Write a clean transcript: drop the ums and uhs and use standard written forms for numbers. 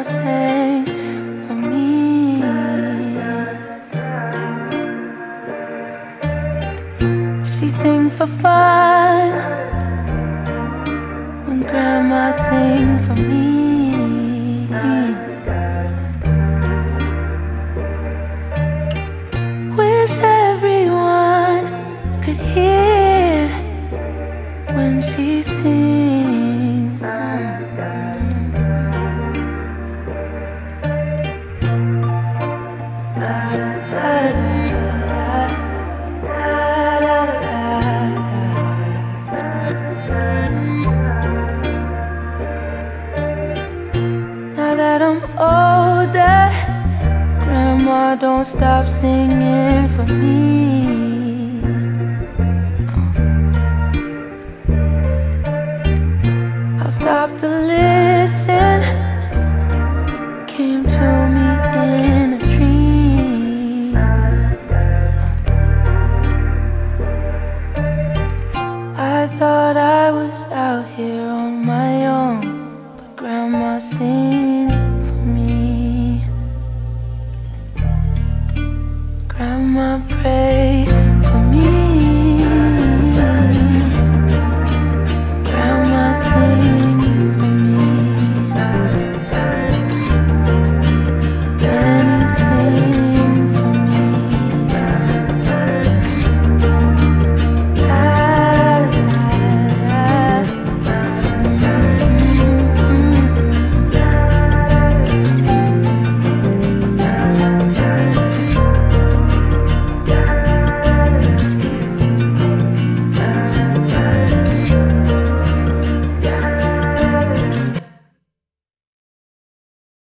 Grandma sang for me. She sang for fun when Grandma sang for me. Wish everyone could hear when she sings. Now that I'm older, Grandma, don't stop singing for me. I'll stop to live